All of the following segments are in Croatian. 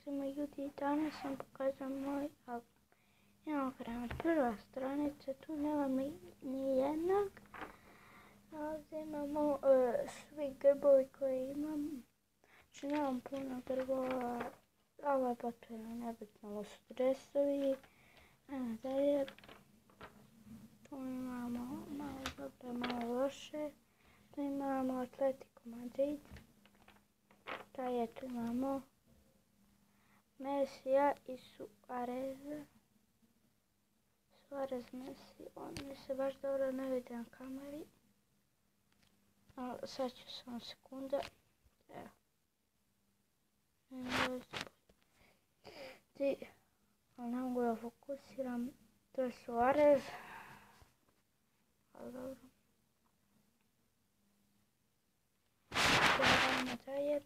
svima ljudi, danas sam pokazao moj album. Evo krenuti, prva stranica, tu nema ni jednog. Ovdje imamo svi grbovi koje imam. Znači nemam puno grbova, ovo je potpuno nebitno, ovo su dresovi. Ajmo dalje. Tu imamo malo dobro, malo loše. Tu imamo Atletico Madrid. Tu imamo Messija i Suareza. Suarez, Messi, oni se baš dobro ne vide na kameri. Sad ću samo sekunde. Evo. Ne mogu da fokusiram. To je Suarez. Ali dobro. Idemo dalje.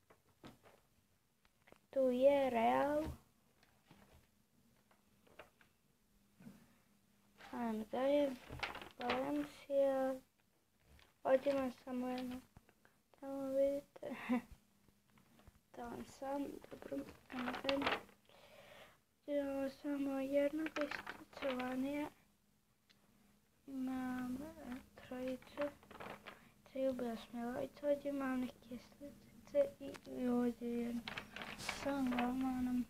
Tu je Real. Ajmo dalje. Valencia. Ovdje imam samo jedno. Tamo vidite. Tamo sam. Dobro. Ajmo dalje. Imamo samo jednog isticovanija. Imam trojicu. Ljubav Smilović. Ovdje imam neke slicice i ovdje jedno. Sam romanom.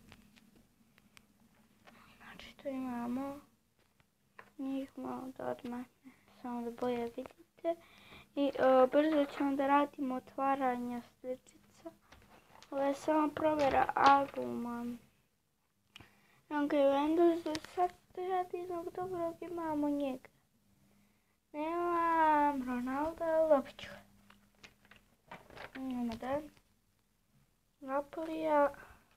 Znači tu imamo njih malo da odmahne. Samo da bolje vidite. I brzo ćemo da radimo otvaranje sličica. Ovo je samo provjera albuma. Imam ga u Windowsu, sad jednog dobrog imamo njega. Nemam Ronalda Loviću. Imamo dalje. Napolija.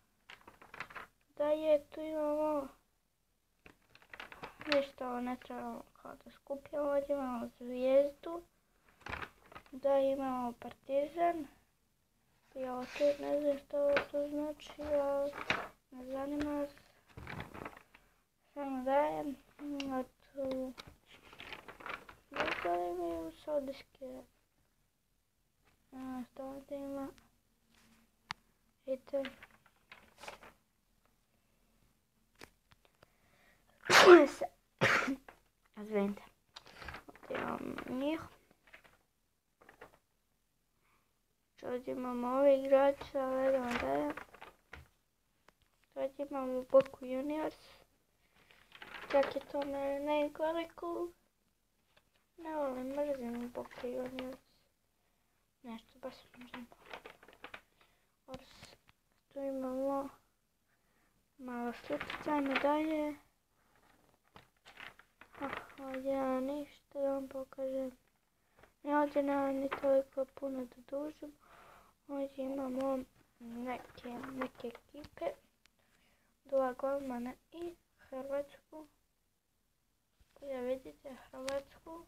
Dalje tu imamo. Ništa ovo ne trebamo kao da skupljamo. Ovdje imamo Zvijezdu. Dalje imamo Partizan. I ovo tu ne znam što ovo tu znači, ali ne zanima se. Samo dalje. Ima tu da imaju Saudijske. Što ovdje ima? Vidite. Izvinite. Ovdje imam njih. Ovdje imamo ove igrače, ali idemo dalje. Ovdje imamo Boku Juniors. Čak je to nekoliko. Ne volim, mrzim Boku Juniors. Nešto baš mrzim. Tu imamo malo sličica, ajmo dalje. Ovdje nema ništa, da vam pokažem. Ovdje nema ni toliko puno da dužim. Ovdje imamo neke ekipe. Dva golmana i Hrvatsku. Ovdje vidite Hrvatsku.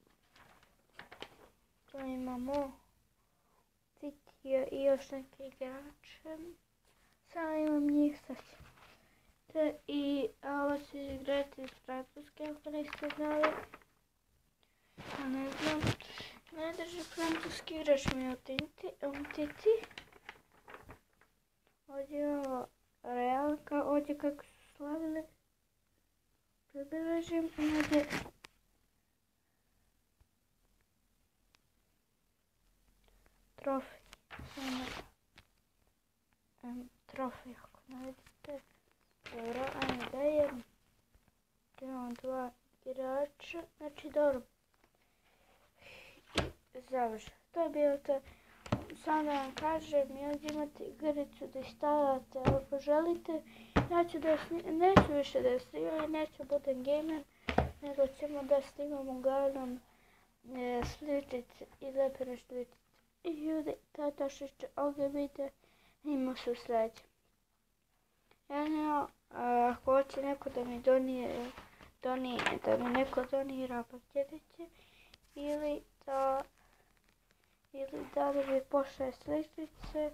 Tu imamo Citija i još neke igrače. Samo imam njih sad. I ovo su igrači iz Francuske, ako niste znali. A ne znam. Najdrži francuski igrač mi je Umtiti. Ovdje imamo Realka, ovdje kako su slavili. Približim, ovdje trofej. Trofej, ako ne vidite. Dobro, ajmo dalje. Imamo dva igrača, znači dobro. I završeno. To je bilo to. Samo da vam kažem, i ovdje imate igricu da stavljate ako želite. Ja ću da neću više da snimam, neću budem gamer, nego ćemo da snimamo uglavnom sličice i lepene sličice. I ljudi, tata Šišća, ovdje vidite, imamo se u sljedećem. Ako hoće neko da mi neko donira paketiće ili da mi pošle sličice,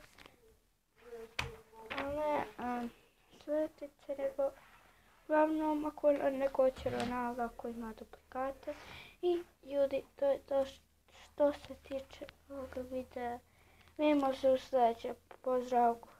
ne sličice, nego uglavnom ako neko hoće Ronalda ako ima duplikate. I ljudi, to je to što se tiče ovoga videa. Vidimo se u sljedećem. Pozdrav!